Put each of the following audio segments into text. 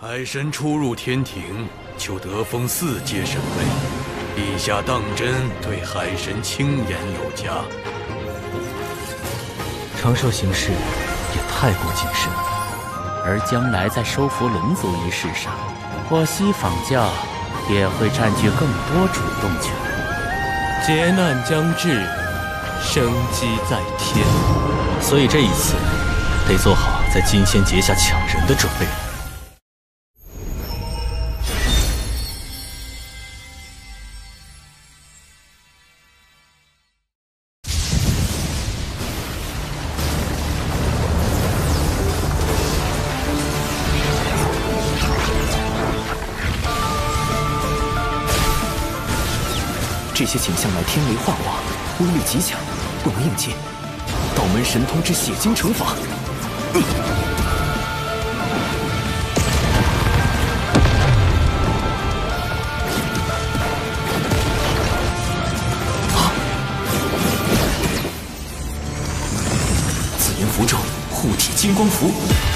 海神初入天庭，就得封4阶神位。陛下当真对海神轻言有加， 承受形势也太过谨慎。 而将来在收服龙族一事上，我西仿教也会占据更多主动权。 劫难将至，生机在天， 所以这一次得做好在金仙节下抢人的准备。 这些景象乃天雷化瓦，威力极强，不能应接。道门神通之血晶惩罚。紫炎符咒，护体金光符。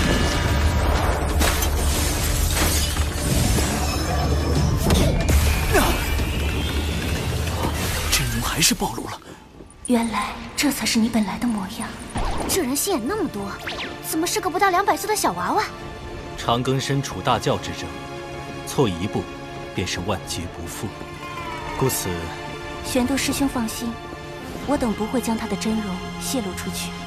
还是暴露了。 原来这才是你本来的模样。这人心眼那么多，怎么是个不到200岁的小娃娃？ 长庚身处大教之争，错一步便是万劫不复。故此， 玄都师兄放心，我等不会将他的真容泄露出去。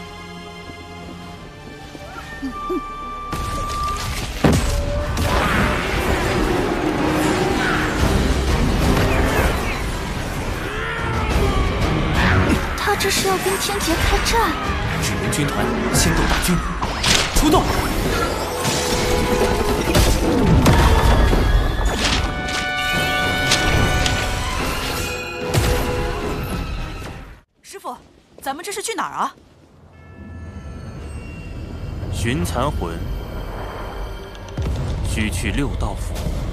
他这是要跟天劫开战？ 纸人军团先斗大军出动！ 师傅，咱们这是去哪儿啊？ 寻残魂，需去6道府。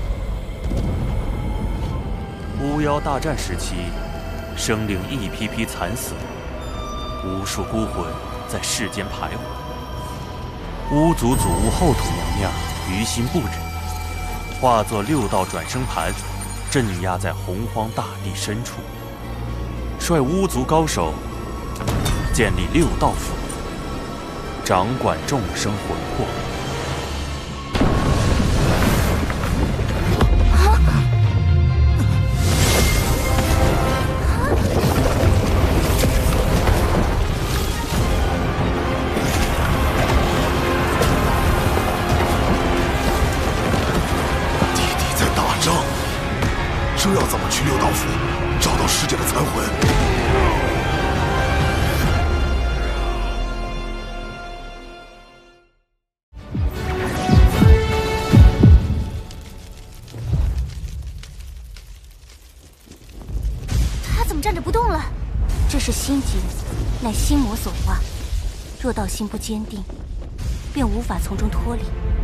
巫妖大战时期，生灵一批批惨死，无数孤魂在世间徘徊。巫族祖屋后土娘娘于心不忍，化作6道转生盘，镇压在洪荒大地深处，率巫族高手建立6道府，掌管众生魂魄。 这要怎么去6道府找到师姐的残魂？ 他怎么站着不动了？这是心结，乃心魔所化。若道心不坚定，便无法从中脱离，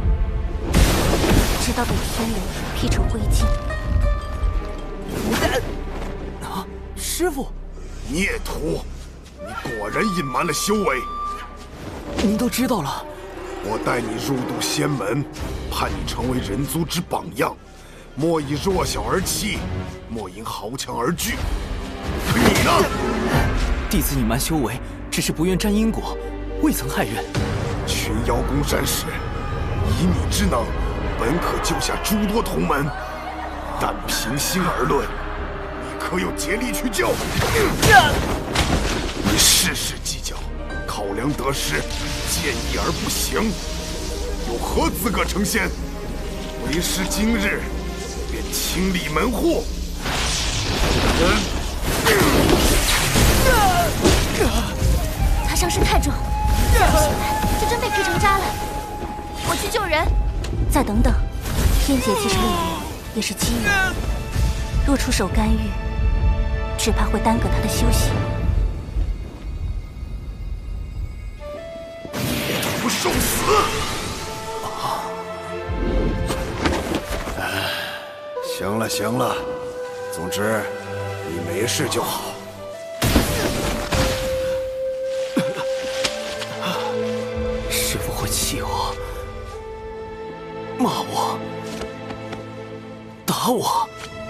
直到被天雷劈成灰烬。 啊，师傅！ 孽徒，你果然隐瞒了修为。 您都知道了。 我带你入渡仙门，盼你成为人族之榜样，莫以弱小而欺，莫因豪强而惧。可你呢？ 弟子隐瞒修为，只是不愿沾因果，未曾害人。 群妖攻山时，以你之能，本可救下诸多同门。但平心而论，你可有竭力去救？你事事计较，考量得失，见义而不行，有何资格成仙？为师今日便清理门户。 他伤势太重，再不醒来就真被劈成渣了。我去救人。再等等，天劫既是路缘，也是机缘。若出手干预，只怕会耽搁他的修行。 不受死！行了行了，总之你没事就好。 师傅会气我。妈， 我，打我！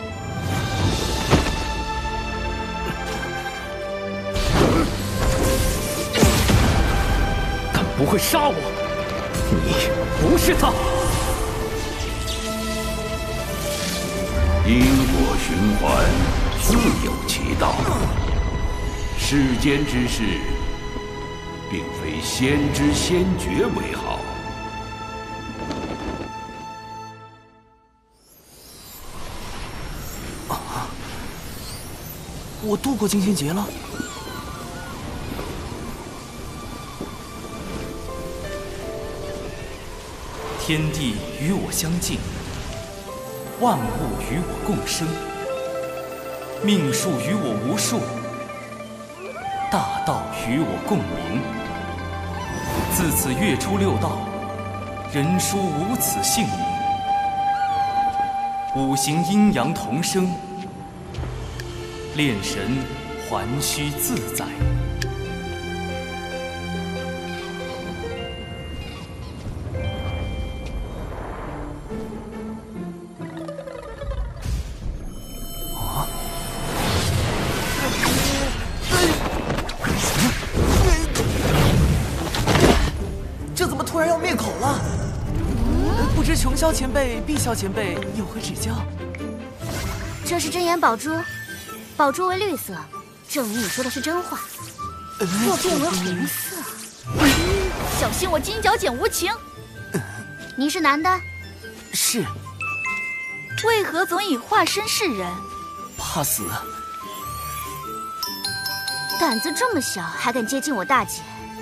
敢不会杀我？你不是他。 因果循环，自有其道。世间之事，并非先知先觉为好。 我度过金仙劫了。 天地与我相敬，万物与我共生，命数与我无数，大道与我共鸣。自此月出六道，人殊无此姓名。五行阴阳同生，炼神还须自在。 这怎么突然要灭口了？不知琼霄前辈、碧霄前辈有何指教？ 这是真言宝珠，宝珠为绿色，证明你说的是真话。若变为红色，小心我金角剪无情。你是男的？ 是。 为何总以化身示人？ 怕死。 胆子这么小，还敢接近我大姐？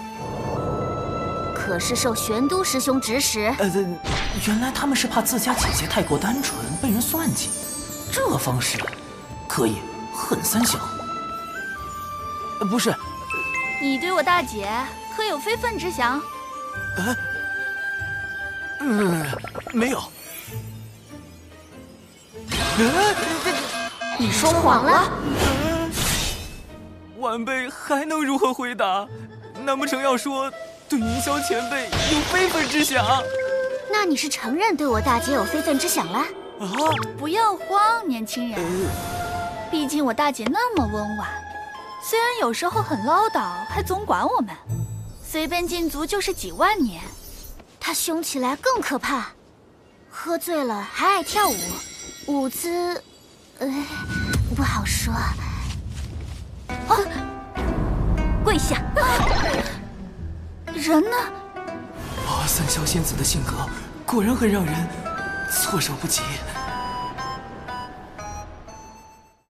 可是受玄都师兄指使。 原来他们是怕自家姐姐太过单纯，被人算计。这方式可以狠三小。不是， 你对我大姐可有非分之想？ 没有。 你说谎了。 晚辈还能如何回答？难不成要说对云霄前辈有非分之想？ 那你是承认对我大姐有非分之想了？ 啊！ 不要慌，年轻人。毕竟我大姐那么温婉，虽然有时候很唠叨，还总管我们，随便禁足就是几万年。她凶起来更可怕，喝醉了还爱跳舞，舞姿，不好说。啊！跪下！人呢？ 三霄仙子的性格果然很让人措手不及。